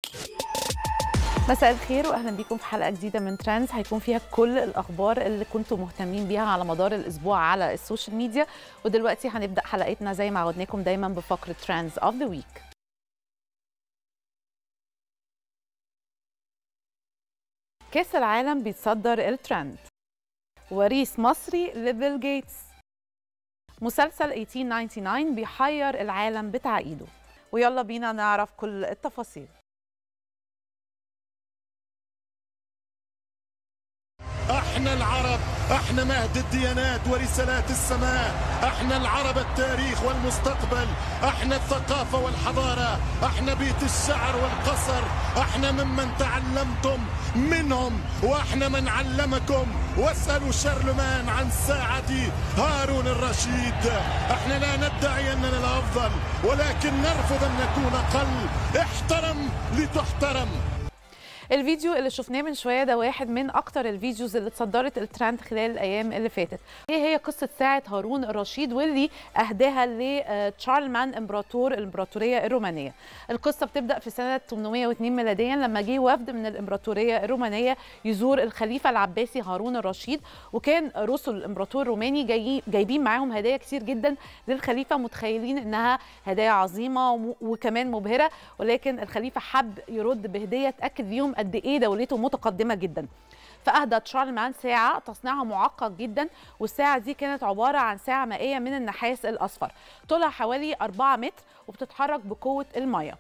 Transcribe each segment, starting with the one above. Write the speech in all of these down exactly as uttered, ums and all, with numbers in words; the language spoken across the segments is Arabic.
مساء الخير واهلا بيكم في حلقه جديده من ترندز هيكون فيها كل الاخبار اللي كنتم مهتمين بيها على مدار الاسبوع على السوشيال ميديا. ودلوقتي هنبدا حلقتنا زي ما عودناكم دايما بفقره ترندز اوف ذا ويك. كاس العالم بيتصدر الترند. وريث مصري لبيل جيتس. مسلسل ألف وثمانمائة وتسعة وتسعين بيحير العالم بتعقيده. ويلا بينا نعرف كل التفاصيل. احنا العرب، احنا مهد الديانات ورسالات السماء، احنا العرب التاريخ والمستقبل، احنا الثقافة والحضارة، احنا بيت الشعر والقصر، احنا ممن تعلمتم منهم واحنا من علمكم. واسألوا شارلمان عن ساعة هارون الرشيد. احنا لا ندعي اننا الافضل ولكن نرفض ان نكون اقل. احترم لتحترم. الفيديو اللي شفناه من شويه ده واحد من اكتر الفيديوز اللي اتصدرت الترند خلال الايام اللي فاتت. ايه هي قصه ساعه هارون الرشيد واللي اهداها لتشارلمان امبراطور الامبراطوريه الرومانيه. القصه بتبدا في سنه ثمانمائة واثنين ميلاديا لما جه وفد من الامبراطوريه الرومانيه يزور الخليفه العباسي هارون الرشيد، وكان رسل الامبراطور الروماني جاي جايبين معاهم هدايا كتير جدا للخليفه، متخيلين انها هدايا عظيمه وكمان مبهره، ولكن الخليفه حب يرد بهديه تاكد ليهم قد ايه دولته متقدمه جدا. فاهدى تشارلمان ساعه تصنيعها معقد جدا، والساعه دي كانت عباره عن ساعه مائيه من النحاس الاصفر، طولها حوالي أربعة متر وبتتحرك بقوه الميه.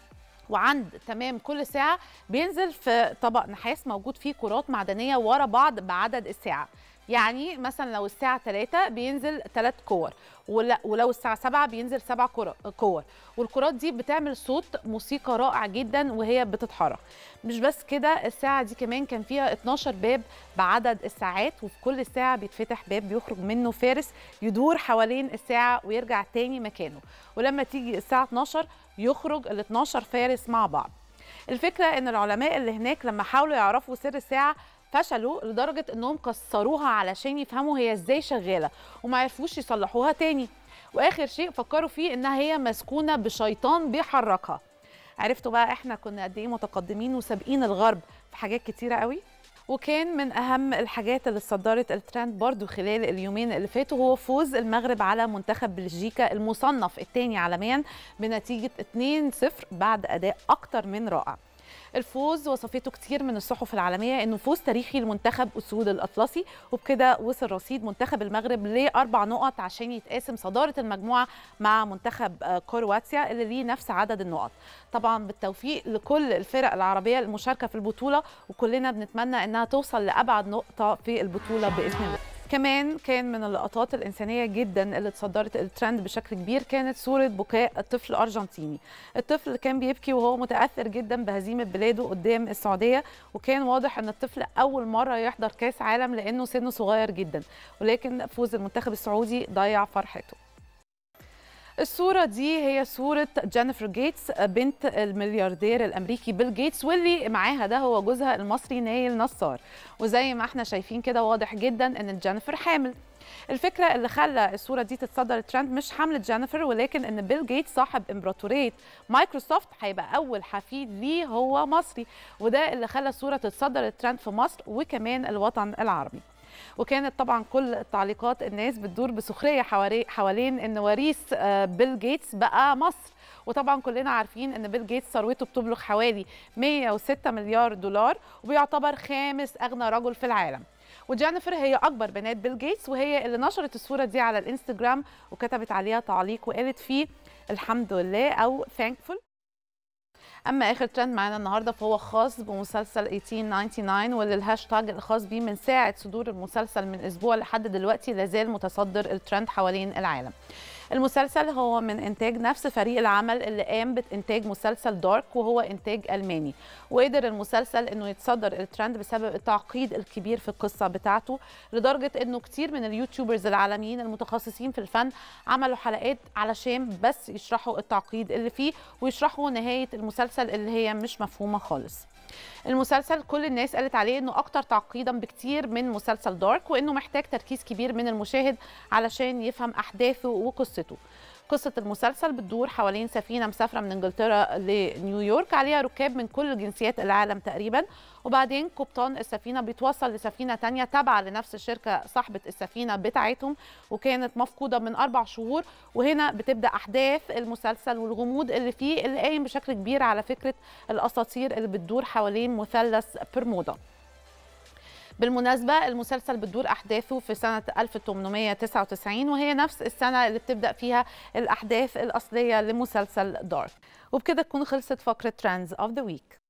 وعند تمام كل ساعه بينزل في طبق نحاس موجود فيه كرات معدنيه ورا بعض بعدد الساعه. يعني مثلا لو الساعة ثلاثة بينزل ثلاث كور، ولو الساعة سبعة بينزل سبع كور، والكرات دي بتعمل صوت موسيقى رائع جدا وهي بتتحرك. مش بس كده، الساعة دي كمان كان فيها اتناشر باب بعدد الساعات، وفي كل ساعة بيتفتح باب بيخرج منه فارس يدور حوالين الساعة ويرجع تاني مكانه، ولما تيجي الساعة اتناشر يخرج ال اتناشر فارس مع بعض. الفكرة ان العلماء اللي هناك لما حاولوا يعرفوا سر الساعة فشلوا لدرجة انهم كسروها علشان يفهموا هي ازاي شغالة، وما عرفوش يصلحوها تاني. واخر شيء فكروا فيه انها هي مسكونة بشيطان بيحركها. عرفتوا بقى احنا كنا قد ايه متقدمين وسابقين الغرب في حاجات كتيرة قوي. وكان من اهم الحاجات اللي اتصدرت الترند برضو خلال اليومين اللي فاتوا هو فوز المغرب على منتخب بلجيكا المصنف الثاني عالميا بنتيجة اتنين صفر بعد اداء اكتر من رائع. الفوز وصفته كتير من الصحف العالميه انه فوز تاريخي لمنتخب اسود الاطلسي، وبكده وصل رصيد منتخب المغرب لاربع نقط عشان يتقاسم صداره المجموعه مع منتخب كرواتيا اللي ليه نفس عدد النقط. طبعا بالتوفيق لكل الفرق العربيه المشاركه في البطوله، وكلنا بنتمنى انها توصل لابعد نقطه في البطوله باذن الله. كمان كان من اللقطات الإنسانية جدا اللي اتصدرت الترند بشكل كبير كانت صورة بكاء طفل أرجنتيني. الطفل كان بيبكي وهو متأثر جدا بهزيمة بلاده قدام السعودية، وكان واضح أن الطفل أول مرة يحضر كاس عالم لأنه سنه صغير جدا، ولكن فوز المنتخب السعودي ضيع فرحته. الصورة دي هي صورة جينيفر جيتس بنت الملياردير الأمريكي بيل جيتس، واللي معاها ده هو جوزها المصري نايل نصار. وزي ما احنا شايفين كده واضح جدا ان جينيفر حامل. الفكرة اللي خلى الصورة دي تتصدر الترند مش حملة جينيفر، ولكن ان بيل جيتس صاحب امبراطورية مايكروسوفت هيبقى أول حفيد ليه هو مصري، وده اللي خلى الصورة تتصدر الترند في مصر وكمان الوطن العربي. وكانت طبعا كل التعليقات الناس بتدور بسخريه حوالين ان وريث بيل جيتس بقى مصر. وطبعا كلنا عارفين ان بيل جيتس ثروته بتبلغ حوالي مائة وستة مليار دولار، وبيعتبر خامس اغنى رجل في العالم. وجينيفر هي اكبر بنات بيل جيتس، وهي اللي نشرت الصوره دي على الانستجرام وكتبت عليها تعليق وقالت فيه الحمد لله او thankful. اما اخر ترند معانا النهارده فهو خاص بمسلسل ألف وثمانمائة وتسعة وتسعين، واللي الهاشتاج الخاص بيه من ساعه صدور المسلسل من اسبوع لحد دلوقتي لازال متصدر الترند حوالين العالم. المسلسل هو من إنتاج نفس فريق العمل اللي قام بإنتاج مسلسل دارك، وهو إنتاج ألماني. وقدر المسلسل إنه يتصدر الترند بسبب التعقيد الكبير في القصة بتاعته، لدرجة إنه كتير من اليوتيوبرز العالميين المتخصصين في الفن عملوا حلقات علشان بس يشرحوا التعقيد اللي فيه ويشرحوا نهاية المسلسل اللي هي مش مفهومة خالص. المسلسل كل الناس قالت عليه انه اكتر تعقيدا بكتير من مسلسل دارك، وانه محتاج تركيز كبير من المشاهد علشان يفهم احداثه وقصته. قصة المسلسل بتدور حوالين سفينة مسافرة من انجلترا لنيويورك، عليها ركاب من كل جنسيات العالم تقريبا، وبعدين قبطان السفينة بيتوصل لسفينة تانية تابعة لنفس الشركة صاحبة السفينة بتاعتهم، وكانت مفقودة من أربع شهور. وهنا بتبدأ أحداث المسلسل والغموض اللي فيه، اللي قايم بشكل كبير على فكرة الأساطير اللي بتدور حوالين مثلث برمودا. بالمناسبة المسلسل بتدور أحداثه في سنة ألف وثمانمائة وتسعة وتسعين، وهي نفس السنة اللي بتبدأ فيها الأحداث الأصلية لمسلسل دارك. وبكده تكون خلصت فقرة ترندز أوف ذا ويك.